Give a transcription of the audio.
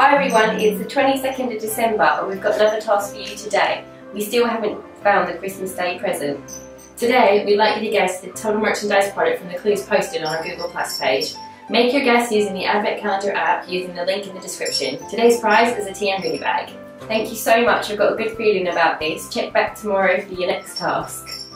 Hi everyone, it's the 22nd of December and we've got another task for you today. We still haven't found the Christmas Day present. Today, we'd like you to guess the total merchandise product from the clues posted on our Google Plus page. Make your guess using the Advent Calendar app using the link in the description. Today's prize is a TM goodie bag. Thank you so much, I've got a good feeling about this. Check back tomorrow for your next task.